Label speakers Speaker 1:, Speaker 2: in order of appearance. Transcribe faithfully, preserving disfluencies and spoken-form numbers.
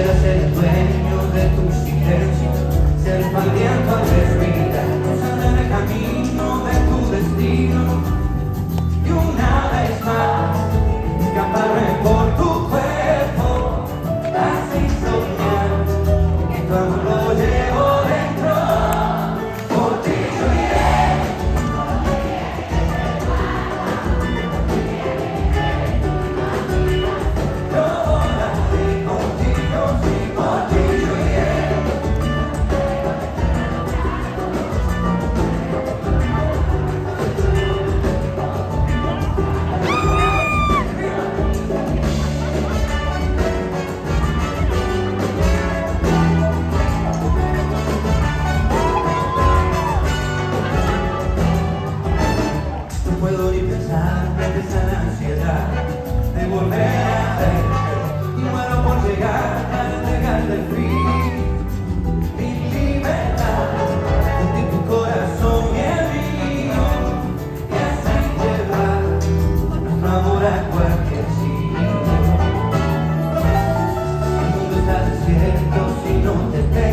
Speaker 1: Quisiera ser el dueño de tu silencio, ser tu aliento al respirar, cruzar en el camino de tu destino y una vez más escaparme por tu cuerpo, así soñar que tu amor lo llevo dentro. Por ti yo iré, yo volaré contigo, sí, por ti yo iré. No puedo ni pensar de esa ansiedad de volver a ver y muero por llegar a entregarte el fin, mi libertad, junto a tu corazón y el mío, y así llevar nuestro amor a cualquier sitio. El mundo está desierto si no te veo.